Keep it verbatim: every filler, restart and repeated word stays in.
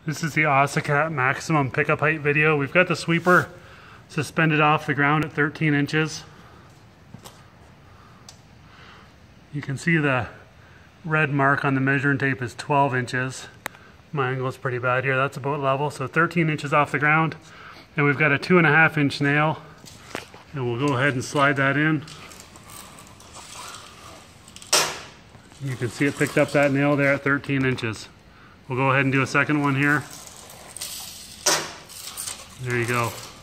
This is the Ocicat maximum pickup height video. We've got the sweeper suspended off the ground at thirteen inches. You can see the red mark on the measuring tape is twelve inches. My angle is pretty bad here. That's about level. So thirteen inches off the ground. And we've got a two and a half inch nail. And we'll go ahead and slide that in. You can see it picked up that nail there at thirteen inches. We'll go ahead and do a second one here. There you go.